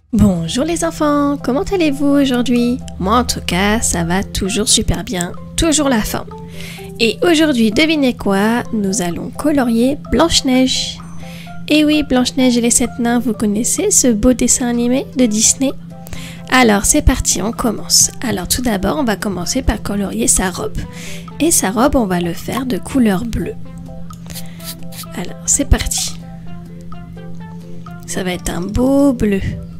Bonjour les enfants, comment allez-vous aujourd'hui? Moi en tout cas, ça va toujours super bien, toujours la forme. Et aujourd'hui, devinez quoi? Nous allons colorier Blanche-Neige. Et oui, Blanche-Neige et les 7 nains, vous connaissez ce beau dessin animé de Disney? Alors c'est parti, on commence. Alors tout d'abord, on va commencer par colorier sa robe. Et sa robe, on va le faire de couleur bleue. Alors c'est parti. Ça va être un beau bleu.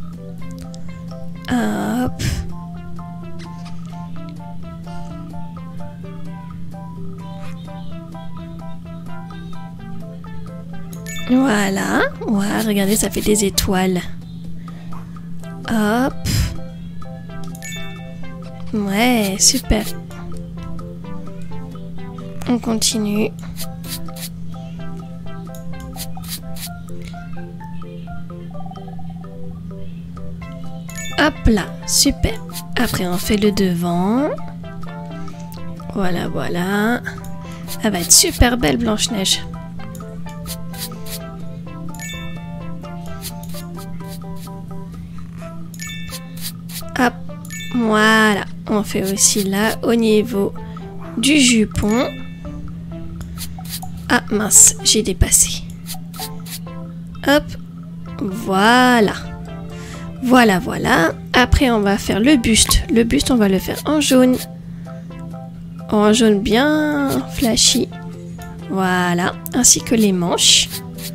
Hop. Voilà. Ouais, regardez, ça fait des étoiles. Hop. Ouais, super. On continue. Hop là, super. Après, on fait le devant. Voilà, voilà. Elle va être super belle, Blanche-Neige. Hop, voilà. On fait aussi là, au niveau du jupon. Ah, mince, j'ai dépassé. Hop, voilà. Voilà, voilà. Après, on va faire le buste. Le buste, on va le faire en jaune. En jaune bien flashy. Voilà. Ainsi que les manches.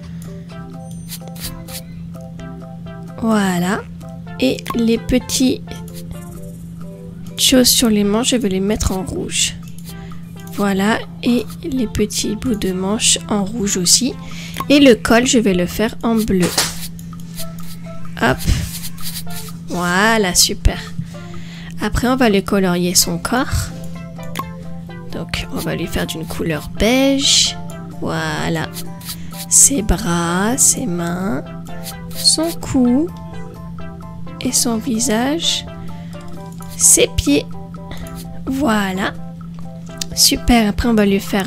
Voilà. Et les petites choses sur les manches, je vais les mettre en rouge. Voilà. Et les petits bouts de manches en rouge aussi. Et le col, je vais le faire en bleu. Hop. Voilà, super. Après, on va lui colorier son corps. Donc, on va lui faire d'une couleur beige. Voilà. Ses bras, ses mains, son cou et son visage. Ses pieds. Voilà. Super. Après, on va lui faire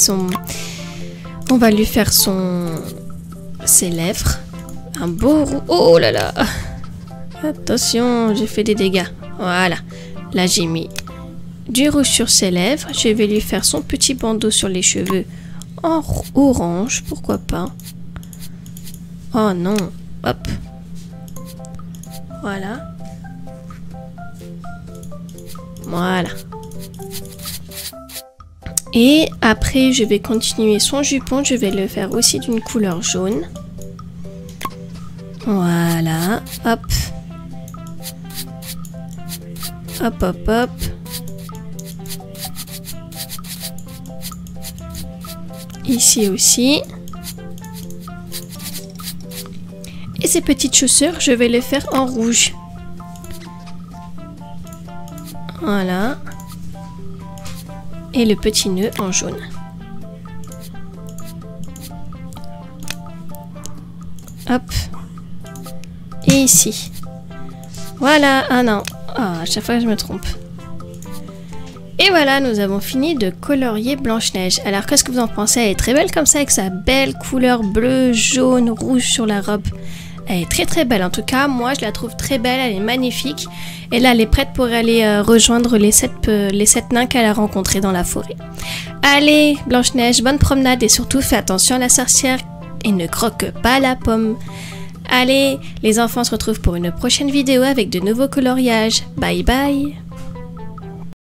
On va lui faire ses lèvres. Un beau roux. Oh là là. Attention, j'ai fait des dégâts. Voilà. Là, j'ai mis du rouge sur ses lèvres. Je vais lui faire son petit bandeau sur les cheveux en orange. Pourquoi pas? Oh non. Hop. Voilà. Voilà. Et après, je vais continuer son jupon. Je vais le faire aussi d'une couleur jaune. Voilà. Hop. Hop, hop, hop. Ici aussi. Et ces petites chaussures, je vais les faire en rouge. Voilà. Et le petit nœud en jaune. Hop. Et ici. Voilà. Ah non. Ah, à chaque fois je me trompe. Et voilà, nous avons fini de colorier Blanche-Neige. Alors, qu'est-ce que vous en pensez? Elle est très belle comme ça, avec sa belle couleur bleu, jaune, rouge sur la robe. Elle est très très belle. En tout cas, moi, je la trouve très belle. Elle est magnifique. Et là, elle est prête pour aller rejoindre les sept nains qu'elle a rencontrés dans la forêt. Allez, Blanche-Neige, bonne promenade. Et surtout, fais attention à la sorcière et ne croque pas la pomme. Allez, les enfants se retrouvent pour une prochaine vidéo avec de nouveaux coloriages. Bye bye!